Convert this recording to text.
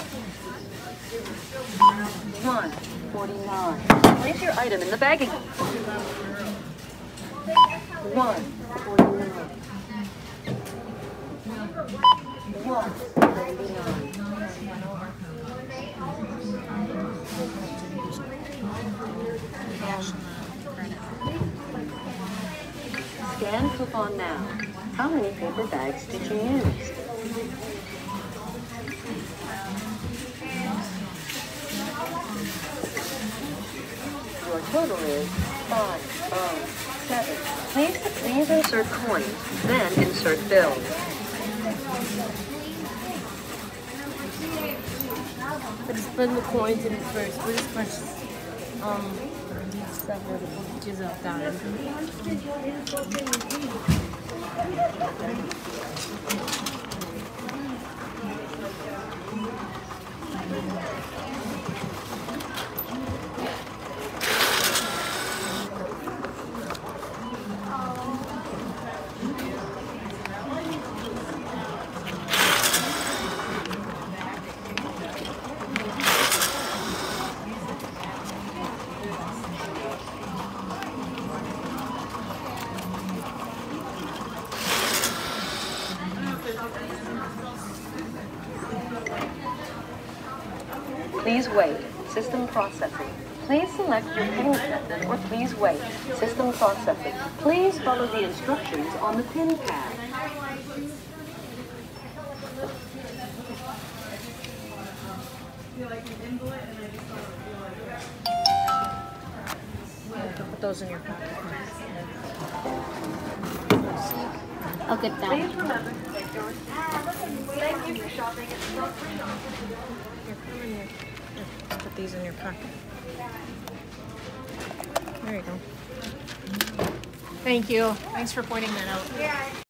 $1.49. Place your item in the bagging. $1.49. Scan coupon now. How many paper bags did you use? Your total is 507. Please insert coins, then insert bills. I just put the coins in first. We'll just punch these stuff where the packages up down. Please wait. System processing. Please select your payment method or please wait. System processing. Please follow the instructions on the pin pad. Put those in your pocket. I'll get that. Please remember to take your receipt. Thank you for shopping at the grocery store. Put these in your pocket. There you go. Thank you. Thanks for pointing that out.